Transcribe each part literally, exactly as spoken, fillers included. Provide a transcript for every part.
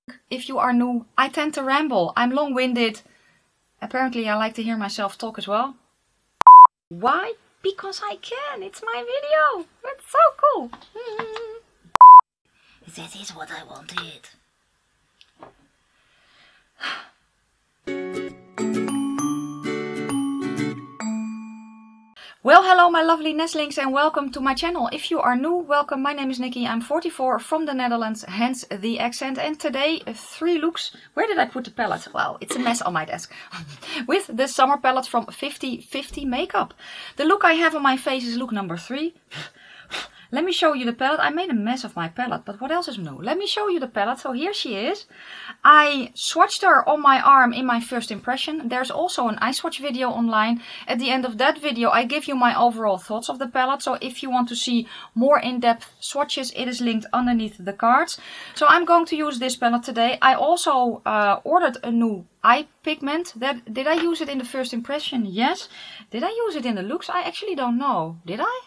If you are new, I tend to ramble. I'm long-winded. Apparently I like to hear myself talk as well. Why? Because I can. It's my video. It's so cool. That is what I wanted. Well, hello my lovely nestlings and welcome to my channel. If you are new, welcome. My name is Nikki. I'm forty-four from the Netherlands, hence the accent. And today, uh, three looks. Where did I put the palette? Well, it's a mess on my desk. With the summer palette from fifty fifty Makeup. The look I have on my face is look number three. Let me show you the palette. I made a mess of my palette, but what else is new? Let me show you the palette. So here she is. I swatched her on my arm in my first impression. There's also an eye swatch video online. At the end of that video, I give you my overall thoughts of the palette. So if you want to see more in-depth swatches, it is linked underneath the cards. So I'm going to use this palette today. I also uh, ordered a new eye pigment. That, did I use it in the first impression? Yes. Did I use it in the looks? I actually don't know. Did I?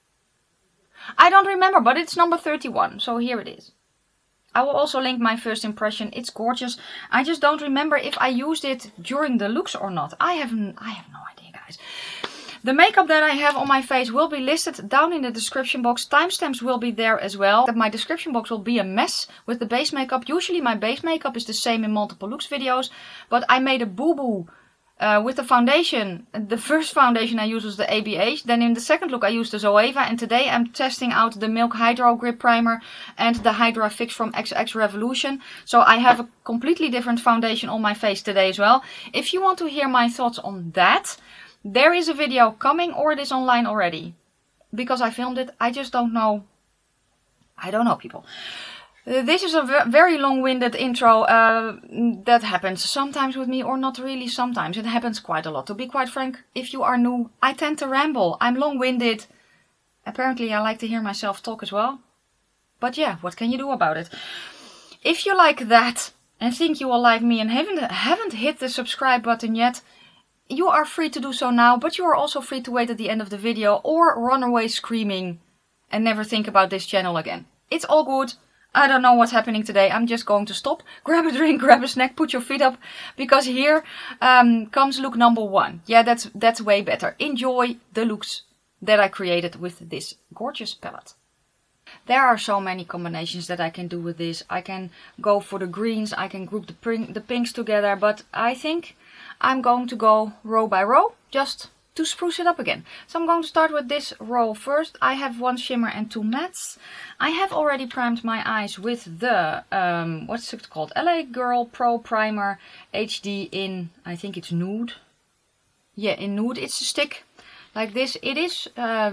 I don't remember, but it's number thirty-one, so here it is. I will also link my first impression. It's gorgeous. I just don't remember if I used it during the looks or not. I have, I have no idea, guys. The makeup that I have on my face will be listed down in the description box. Timestamps will be there as well. That my description box will be a mess with the base makeup. Usually my base makeup is the same in multiple looks videos, but I made a boo-boo. Uh, with the foundation, the first foundation I used was the A B H. Then in the second look I used the Zoeva. And today I'm testing out the Milk Hydro Grip Primer and the Hydra Fix from X X Revolution. So I have a completely different foundation on my face today as well. If you want to hear my thoughts on that, there is a video coming, or it is online already. Because I filmed it, I just don't know. I don't know, people. Uh, this is a very long-winded intro. Uh, that happens sometimes with me, or not really sometimes. It happens quite a lot. To be quite frank, if you are new, I tend to ramble. I'm long-winded. Apparently I like to hear myself talk as well. But yeah, what can you do about it? If you like that and think you will like me and haven't, haven't hit the subscribe button yet, you are free to do so now. But you are also free to wait at the end of the video or run away screaming and never think about this channel again. It's all good. I don't know what's happening today. I'm just going to stop, grab a drink, grab a snack, put your feet up. Because here um, comes look number one. Yeah, that's, that's way better. Enjoy the looks that I created with this gorgeous palette. There are so many combinations that I can do with this. I can go for the greens, I can group the, pink, the pinks together. But I think I'm going to go row by row, just to spruce it up again. So I'm going to start with this row first. I have one shimmer and two mattes. I have already primed my eyes with the, um, what's it called? L A Girl Pro Primer H D in, I think it's nude. Yeah, in nude. It's a stick like this. It is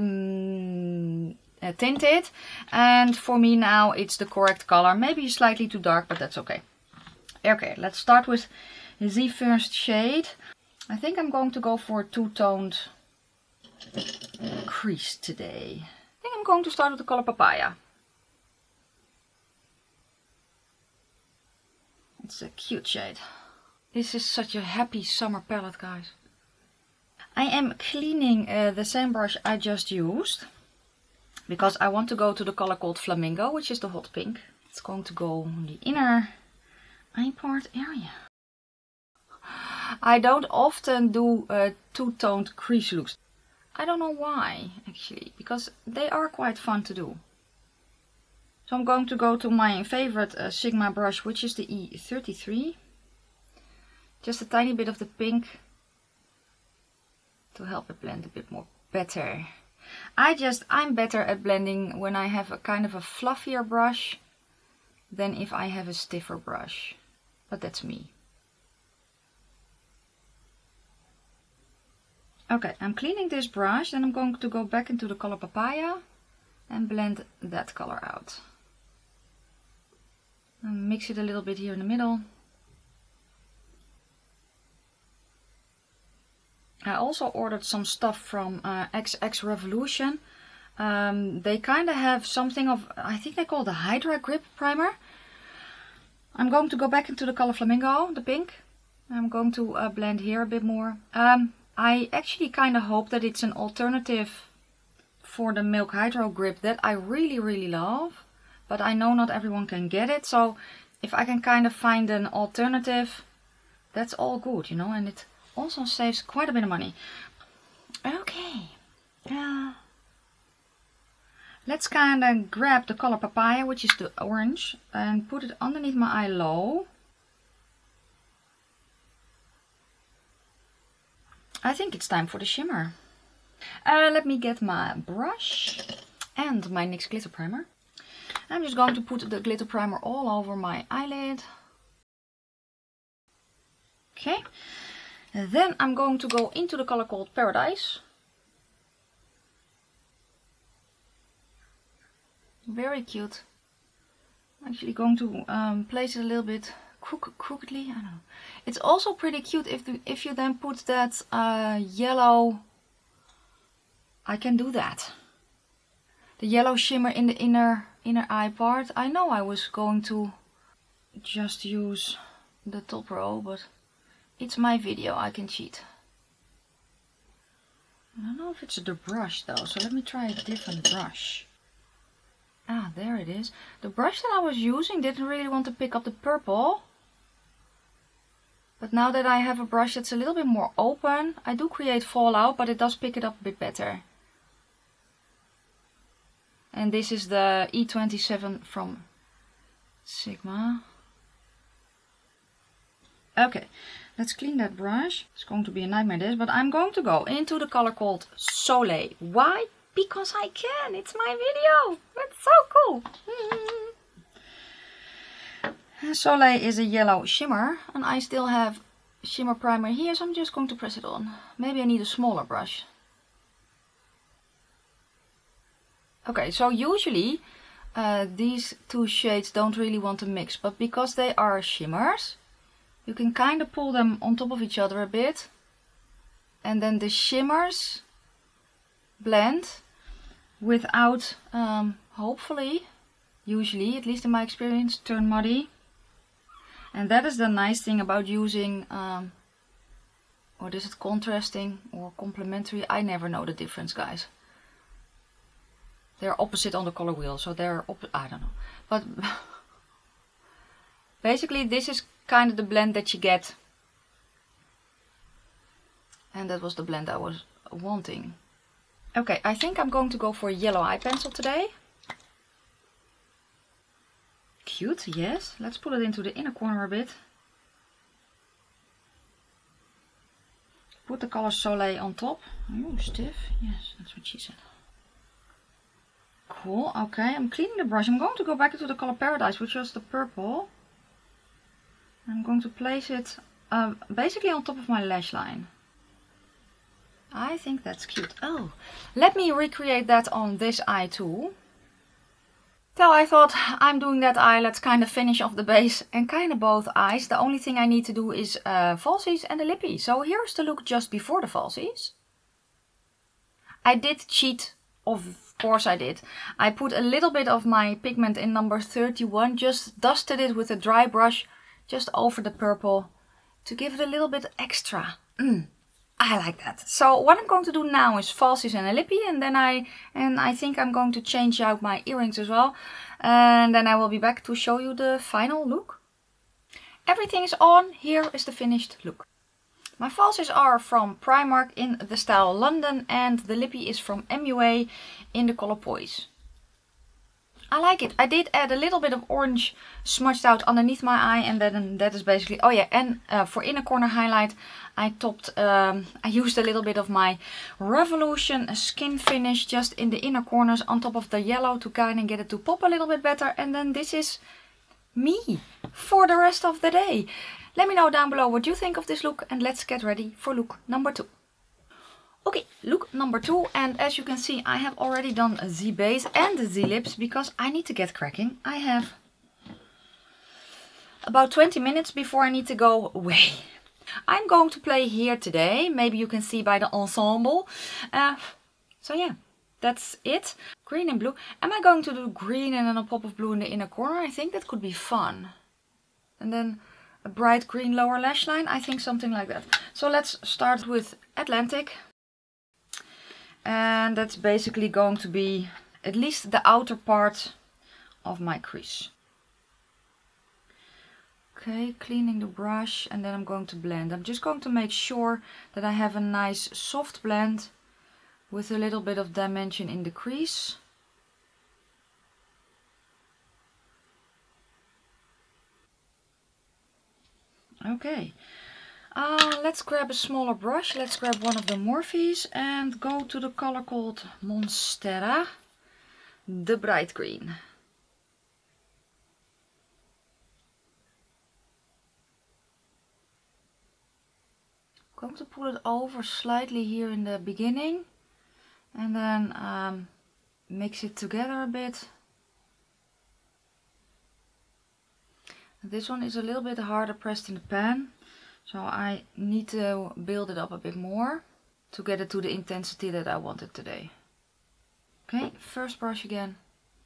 um, uh, tinted. And for me now it's the correct color. Maybe slightly too dark, but that's okay. Okay, let's start with the first shade. I think I'm going to go for a two-toned crease today. I think I'm going to start with the color Papaya. It's a cute shade. This is such a happy summer palette, guys. I am cleaning uh, the same brush I just used, because I want to go to the color called Flamingo, which is the hot pink. It's going to go on the inner eye part area. I don't often do uh, two-toned crease looks. I don't know why, actually, because they are quite fun to do. So I'm going to go to my favorite uh, Sigma brush, which is the E thirty-three. Just a tiny bit of the pink to help it blend a bit more better. I just, I'm better at blending when I have a kind of a fluffier brush than if I have a stiffer brush. But that's me. Okay, I'm cleaning this brush, then I'm going to go back into the color Papaya and blend that color out. And mix it a little bit here in the middle. I also ordered some stuff from uh, X X Revolution. Um, they kind of have something of, I think they call it the Hydra Grip Primer. I'm going to go back into the color Flamingo, the pink. I'm going to uh, blend here a bit more. Um, I actually kind of hope that it's an alternative for the Milk Hydro Grip that I really, really love. But I know not everyone can get it. So if I can kind of find an alternative, that's all good, you know, and it also saves quite a bit of money. Okay, uh, let's kind of grab the color Papaya, which is the orange, and put it underneath my eye low. I think it's time for the shimmer. Uh, let me get my brush and my NYX glitter primer. I'm just going to put the glitter primer all over my eyelid. Okay. And then I'm going to go into the color called Paradise. Very cute. I'm actually going to um, place it a little bit crook crookedly. I don't know. It's also pretty cute if the, if you then put that uh, yellow. I can do that. The yellow shimmer in the inner inner eye part. I know I was going to just use the top row, but it's my video, I can cheat. I don't know if it's the brush though, so let me try a different brush. Ah, there it is. The brush that I was using didn't really want to pick up the purple. But now that I have a brush that's a little bit more open, I do create fallout, but it does pick it up a bit better. And this is the E twenty-seven from Sigma. Okay, let's clean that brush. It's going to be a nightmare this, but I'm going to go into the color called Soleil. Why? Because I can. It's my video. It's so cool. Soleil is a yellow shimmer, and I still have shimmer primer here, so I'm just going to press it on. Maybe I need a smaller brush. Okay, so usually uh, these two shades don't really want to mix, but because they are shimmers, you can kind of pull them on top of each other a bit, and then the shimmers blend without, um, hopefully, usually, at least in my experience, turn muddy. And that is the nice thing about using, um, or is it contrasting or complementary? I never know the difference, guys. They're opposite on the color wheel, so they're op I don't know. But basically this is kind of the blend that you get. And that was the blend I was wanting. Okay, I think I'm going to go for a yellow eye pencil today. Cute, yes. Let's put it into the inner corner a bit. Put the color Soleil on top. Oh, stiff. Yes, that's what she said. Cool, okay, I'm cleaning the brush. I'm going to go back into the color Paradise, which was the purple. I'm going to place it uh, basically on top of my lash line. I think that's cute. Oh, let me recreate that on this eye too. So I thought, I'm doing that eye, let's kind of finish off the base and kind of both eyes. The only thing I need to do is uh, falsies and the lippy. So here's the look just before the falsies. I did cheat, of course I did. I put a little bit of my pigment in number thirty-one, just dusted it with a dry brush just over the purple to give it a little bit extra. Mm. I like that. So what I'm going to do now is falsies and a lippy, and then I and I think I'm going to change out my earrings as well, and then I will be back to show you the final look. Everything is on. Here is the finished look. My falsies are from Primark in the style London, and the lippy is from M U A in the color Poise. I like it. I did add a little bit of orange smudged out underneath my eye, and then that is basically, oh yeah, and uh, for inner corner highlight I topped, um, I used a little bit of my Revolution skin finish just in the inner corners on top of the yellow to kind of get it to pop a little bit better, and then this is me for the rest of the day. Let me know down below what you think of this look, and let's get ready for look number two. Okay, look number two, and as you can see I have already done the base and the lips because I need to get cracking. I have about twenty minutes before I need to go away. I'm going to play here today, maybe you can see by the ensemble. Uh, so yeah, that's it. Green and blue. Am I going to do green and then a pop of blue in the inner corner? I think that could be fun. And then a bright green lower lash line, I think something like that. So let's start with Atlantic. And that's basically going to be at least the outer part of my crease. Okay, cleaning the brush, and then I'm going to blend. I'm just going to make sure that I have a nice soft blend with a little bit of dimension in the crease. Okay, uh, let's grab a smaller brush. Let's grab one of the Morphes and go to the color called Monstera, the bright green. I'm going to put it over slightly here in the beginning and then um, mix it together a bit. This one is a little bit harder pressed in the pan, so I need to build it up a bit more to get it to the intensity that I wanted today. Okay, first brush again.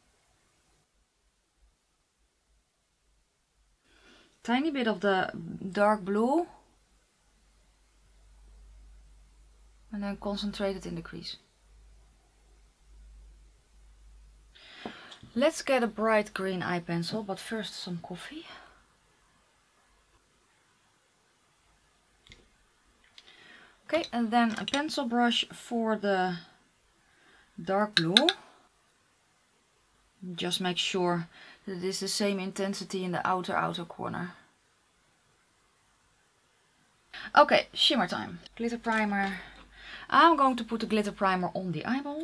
Tiny bit of the dark blue. And then concentrate it in the crease. Let's get a bright green eye pencil, but first some coffee. Okay, and then a pencil brush for the dark blue. Just make sure that it is the same intensity in the outer outer corner. Okay, shimmer time. Glitter primer. I'm going to put the glitter primer on the eyeball.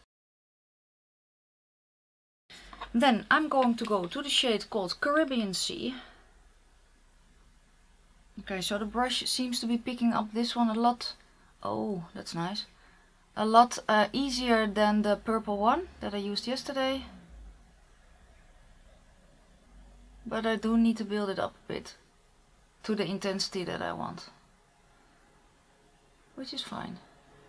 Then I'm going to go to the shade called Caribbean Sea. Okay, so the brush seems to be picking up this one a lot. Oh, that's nice. A lot uh, easier than the purple one that I used yesterday. But I do need to build it up a bit to the intensity that I want. Which is fine.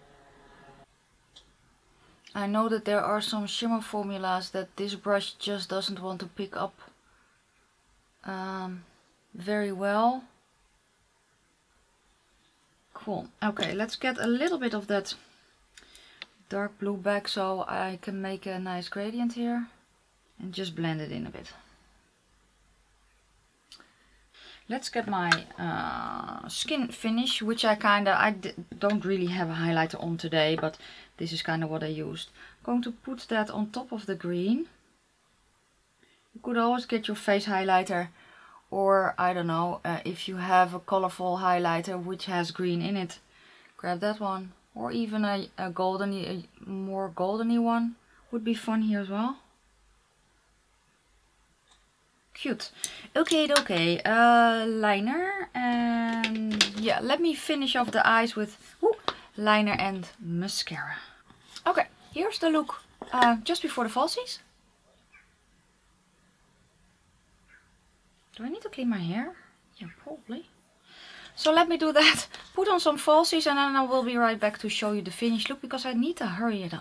I know that there are some shimmer formulas that this brush just doesn't want to pick up um, very well. Cool. Okay, let's get a little bit of that dark blue back so I can make a nice gradient here and just blend it in a bit. Let's get my uh, skin finish, which I kinda, I d don't really have a highlighter on today, but this is kind of what I used. I'm going to put that on top of the green. You could always get your face highlighter, or I don't know, uh, if you have a colorful highlighter which has green in it, grab that one. Or even a, a goldeny, a more goldeny one would be fun here as well. Cute. Okay, okay. Uh, liner, and yeah, let me finish off the eyes with whoo, liner and mascara. Okay, here's the look uh, just before the falsies. Do I need to clean my hair? Yeah, probably. So let me do that. Put on some falsies and then I will be right back to show you the finished look because I need to hurry it up.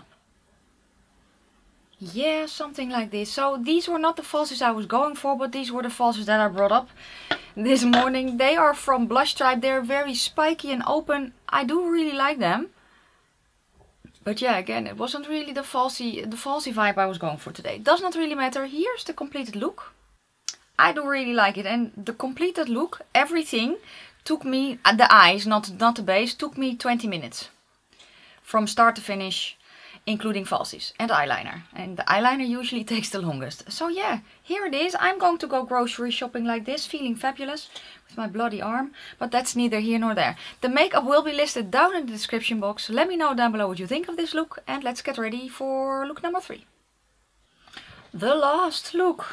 Yeah, something like this. So these were not the falsies I was going for, but these were the falsies that I brought up this morning. They are from Blushtribe. They're very spiky and open. I do really like them. But yeah, again, it wasn't really the falsy, the falsy vibe I was going for today. Does not really matter. Here's the completed look. I do really like it. And the completed look, everything took me, uh, the eyes, not, not the base, took me twenty minutes. From start to finish. Including falsies and eyeliner. And the eyeliner usually takes the longest. So yeah, here it is. I'm going to go grocery shopping like this, feeling fabulous with my bloody arm. But that's neither here nor there. The makeup will be listed down in the description box. Let me know down below what you think of this look. And let's get ready for look number three. The last look.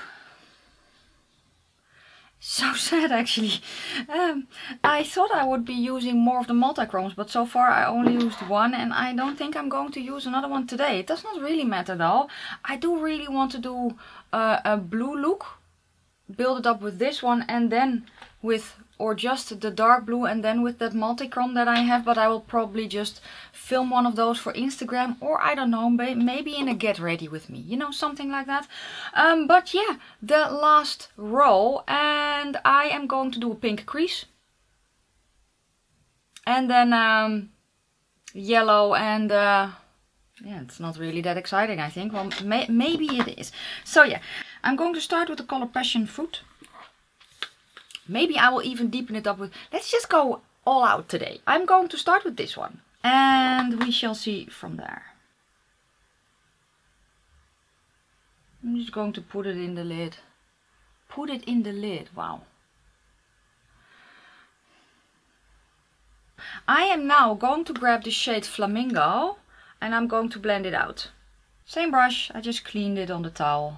So sad actually. Um, I thought I would be using more of the multi-chromes, but so far I only used one and I don't think I'm going to use another one today. It does not really matter though. I do really want to do uh, a blue look. Build it up with this one and then with, or just the dark blue and then with that multi-chrome that I have. But I will probably just film one of those for Instagram, or I don't know, maybe in a get ready with me, you know, something like that. Um, but yeah, the last row, and I am going to do a pink crease. And then um, yellow and uh, yeah, it's not really that exciting, I think. Well, may maybe it is. So yeah, I'm going to start with the color Passion Fruit. Maybe I will even deepen it up with, let's just go all out today. I'm going to start with this one. And we shall see from there. I'm just going to put it in the lid. Put it in the lid, wow. I am now going to grab the shade Flamingo and I'm going to blend it out. Same brush, I just cleaned it on the towel.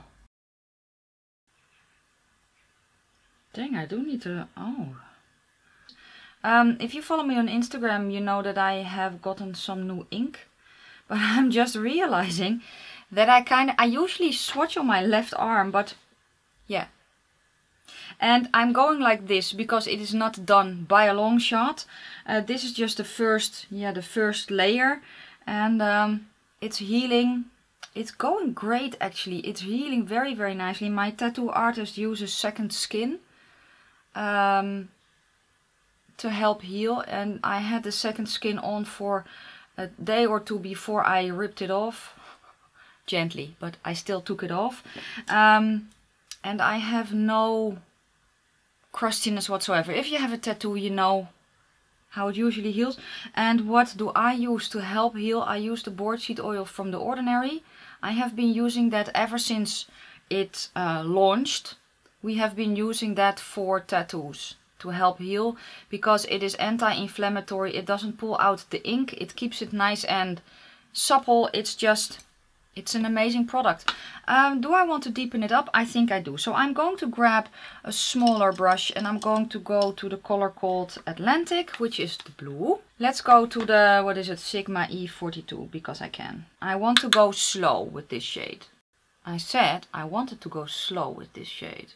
Dang, I do need to, oh. Um, if you follow me on Instagram, you know that I have gotten some new ink. But I'm just realizing that I kind of, I usually swatch on my left arm, but yeah. And I'm going like this because it is not done by a long shot. Uh, this is just the first, yeah, the first layer. And um, it's healing. It's going great actually. It's healing very, very nicely. My tattoo artist uses Second Skin um, to help heal. And I had the Second Skin on for a day or two before I ripped it off. Gently, but I still took it off. Um, and I have no crustiness whatsoever. If you have a tattoo, you know how it usually heals. And what do I use to help heal? I use the board seed oil from The Ordinary. I have been using that ever since it uh, launched. We have been using that for tattoos to help heal because it is anti-inflammatory. It doesn't pull out the ink. It keeps it nice and supple. It's just, it's an amazing product. Um, do I want to deepen it up? I think I do. So I'm going to grab a smaller brush and I'm going to go to the color called Atlantic, which is the blue. Let's go to the, what is it, Sigma E forty-two, because I can. I want to go slow with this shade. I said I wanted to go slow with this shade.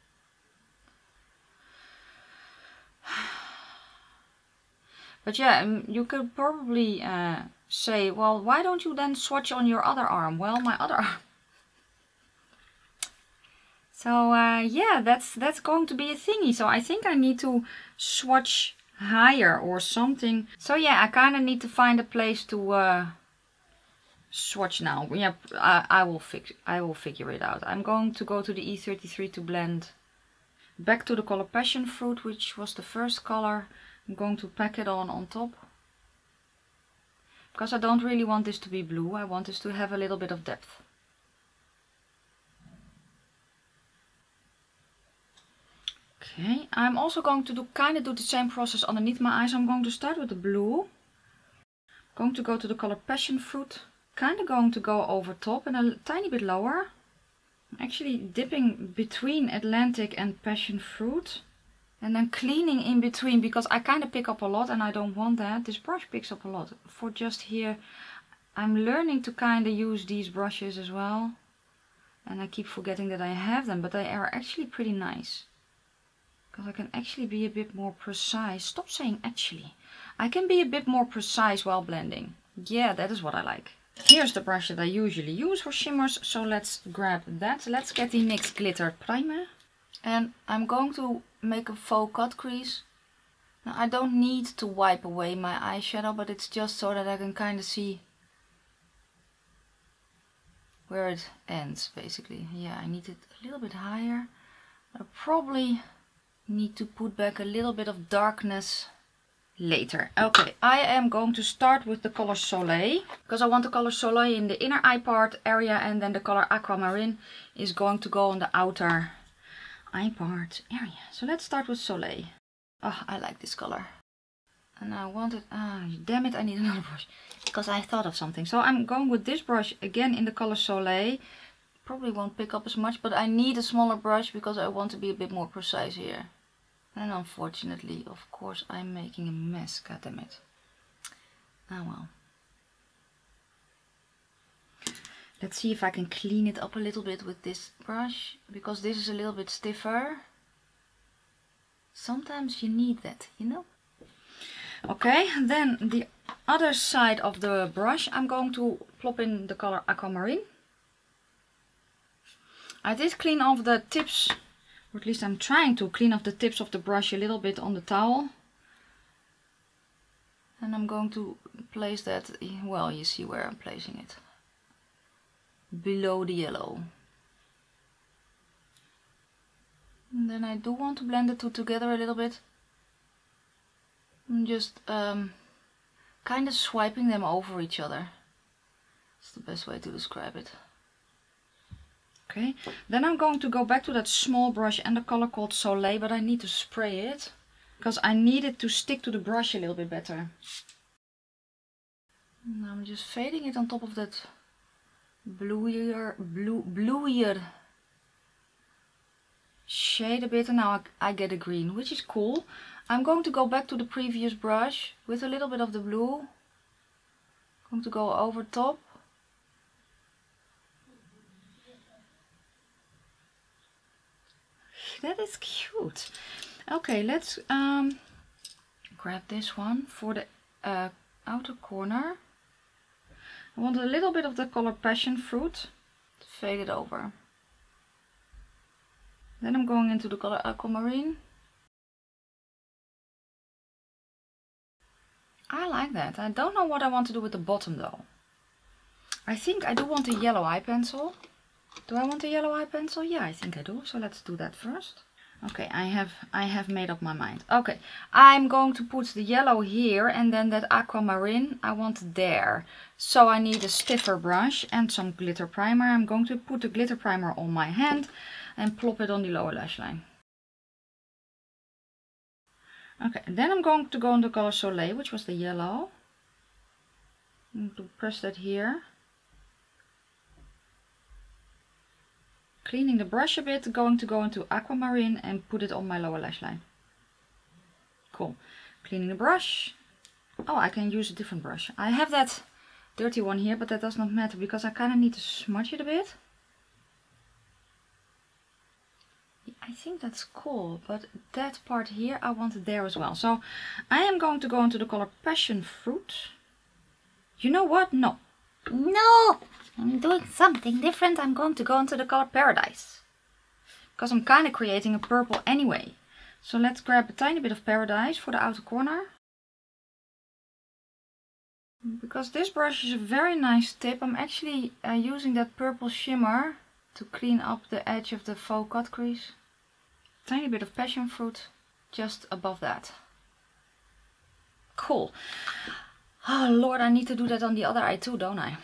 But yeah, you could probably uh, say, well, why don't you then swatch on your other arm? Well, my other arm. So uh, yeah, that's that's going to be a thingy. So I think I need to swatch higher or something. So yeah, I kind of need to find a place to uh, swatch now. Yeah, I, I will fix. I will figure it out. I'm going to go to the E thirty-three to blend back to the color Passion Fruit, which was the first color. I'm going to pack it on on top. Because I don't really want this to be blue. I want this to have a little bit of depth. Okay, I'm also going to do kind of do the same process underneath my eyes. I'm going to start with the blue. I'm going to go to the color Passion Fruit. Kind of going to go over top and a tiny bit lower. I'm actually dipping between Atlantic and Passion Fruit. And then cleaning in between because I kind of pick up a lot and I don't want that. This brush picks up a lot. For just here, I'm learning to kind of use these brushes as well. And I keep forgetting that I have them, but they are actually pretty nice. Because I can actually be a bit more precise. Stop saying actually. I can be a bit more precise while blending. Yeah, that is what I like. Here's the brush that I usually use for shimmers. So let's grab that. Let's get the N Y X Glitter Primer. And I'm going to make a faux cut crease. Now I don't need to wipe away my eyeshadow, but it's just so that I can kind of see where it ends basically. Yeah, I need it a little bit higher. I probably need to put back a little bit of darkness later. Okay, I am going to start with the color Soleil, because I want the color Soleil in the inner eye part area, and then the color Aquamarine is going to go on the outer eye part area. So let's start with Soleil. Oh, I like this color. And I wanted, ah, damn it, I need another brush. Because I thought of something. So I'm going with this brush again in the color Soleil. Probably won't pick up as much, but I need a smaller brush because I want to be a bit more precise here. And unfortunately, of course, I'm making a mess. God damn it. Ah well. Let's see if I can clean it up a little bit with this brush, because this is a little bit stiffer. Sometimes you need that, you know? Okay, then the other side of the brush, I'm going to plop in the color Aquamarine. I did clean off the tips, or at least I'm trying to clean off the tips of the brush a little bit on the towel. And I'm going to place that, well, you see where I'm placing it. Below the yellow. And then I do want to blend the two together a little bit. I'm just um, kind of swiping them over each other. That's the best way to describe it. Okay, then I'm going to go back to that small brush and the color called Soleil, but I need to spray it because I need it to stick to the brush a little bit better. And I'm just fading it on top of that bluier, blue, bluier shade a bit, and now I, I get a green, which is cool. I'm going to go back to the previous brush with a little bit of the blue. I'm going to go over top. That is cute. Okay, let's um, grab this one for the uh, outer corner. I want a little bit of the color Passion Fruit. Fade it over. Then I'm going into the color Aquamarine. I like that. I don't know what I want to do with the bottom though. I think I do want a yellow eye pencil. Do I want a yellow eye pencil? Yeah, I think I do. So let's do that first. Okay, I have I have made up my mind. Okay, I'm going to put the yellow here, and then that aquamarine I want there. So I need a stiffer brush and some glitter primer. I'm going to put the glitter primer on my hand and plop it on the lower lash line. Okay, and then I'm going to go on the color Soleil, which was the yellow. I'm going to press that here. Cleaning the brush a bit, going to go into Aquamarine and put it on my lower lash line. Cool. Cleaning the brush. Oh, I can use a different brush. I have that dirty one here, but that does not matter because I kind of need to smudge it a bit. I think that's cool, but that part here I want it there as well. So I am going to go into the color Passion Fruit. You know what? No. No! I'm doing something different. I'm going to go into the color Paradise. Because I'm kind of creating a purple anyway. So let's grab a tiny bit of Paradise for the outer corner. Because this brush is a very nice tip, I'm actually uh, using that purple shimmer to clean up the edge of the faux cut crease. Tiny bit of Passion Fruit just above that. Cool. Oh Lord, I need to do that on the other eye too, don't I?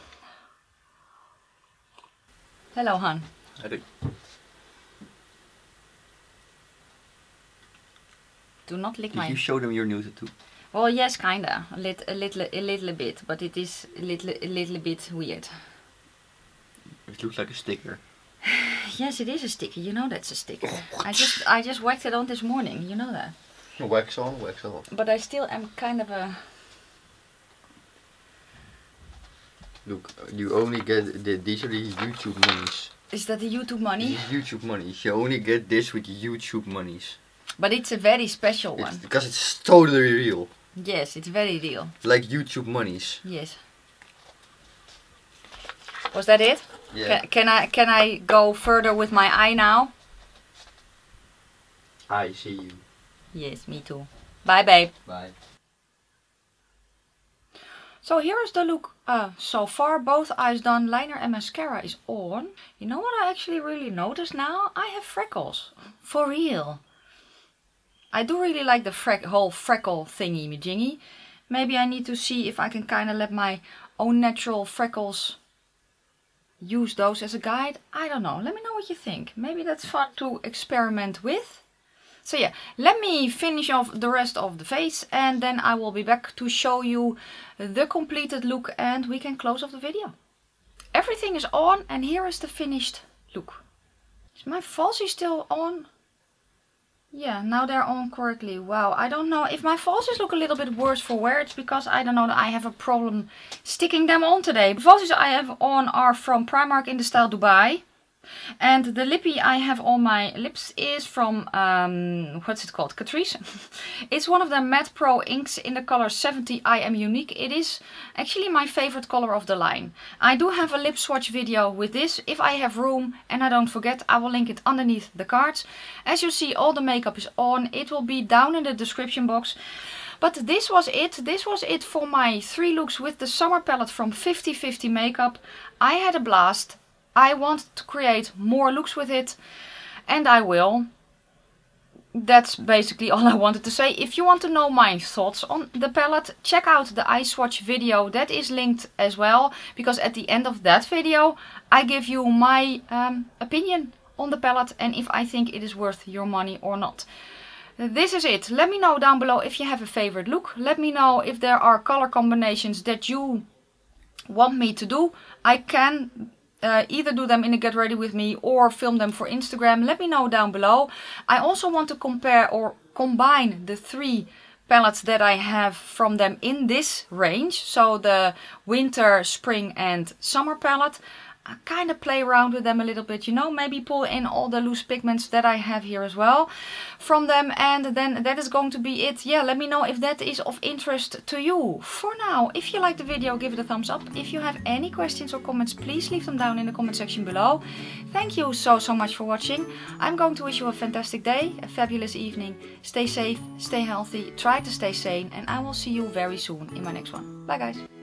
Hello, hon. I do. Do not lick Did my... you show them your new tattoo? Well, yes, kinda. A, lit, a little, a little bit, but it is a little, a little bit weird. It looks like a sticker. Yes, it is a sticker. You know that's a sticker. I just, I just whacked it on this morning. You know that. Wax on, wax off. But I still am kind of a... Look, you only get the, these are the YouTube monies. Is that the YouTube money? This is YouTube monies. You only get this with YouTube monies. But it's a very special It's one. because it's totally real. Yes, it's very real. Like YouTube monies. Yes. Was that it? Yeah. Can, can I can I go further with my eye now? I see you. Yes, me too. Bye, babe. Bye. So here is the look uh, so far. Both eyes done, liner and mascara is on. You know what I actually really noticed now? I have freckles. For real. I do really like the freck whole freckle thingy majingy. Maybe I need to see if I can kind of let my own natural freckles use those as a guide. I don't know. Let me know what you think. Maybe that's fun to experiment with. So yeah, let me finish off the rest of the face and then I will be back to show you the completed look and we can close off the video. Everything is on and here is the finished look. Is my falsie still on? Yeah, now they're on correctly. Wow, I don't know. If my falsies look a little bit worse for wear, it's because I don't know that I have a problem sticking them on today. The falsies I have on are from Primark in the style Dubai. And the lippy I have on my lips is from, um, what's it called? Catrice. It's one of the Matte Pro inks in the color seventy I Am Unique. It is actually my favorite color of the line. I do have a lip swatch video with this. If I have room and I don't forget, I will link it underneath the cards. As you see, all the makeup is on. It will be down in the description box. But this was it. This was it for my three looks with the summer palette from fifty fifty Makeup. I had a blast. I want to create more looks with it, and I will. that's basically all I wanted to say. If you want to know my thoughts on the palette, check out the eye swatch video. That is linked as well, because at the end of that video I give you my um, opinion on the palette and if I think it is worth your money or not. This is it. Let me know down below if you have a favorite look. Let me know if there are color combinations that you want me to do. I can uh, either do them in a Get Ready With Me or film them for Instagram. Let me know down below. I also want to compare or combine the three palettes that I have from them in this range. So the winter, spring and summer palette. I kind of play around with them a little bit, you know, maybe pull in all the loose pigments that I have here as well from them, and then that is going to be it. Yeah, let me know if that is of interest to you. For now, if you like the video, give it a thumbs up. If you have any questions or comments, please leave them down in the comment section below. Thank you so, so much for watching. I'm going to wish you a fantastic day, a fabulous evening. Stay safe, stay healthy, try to stay sane, and I will see you very soon in my next one. Bye guys.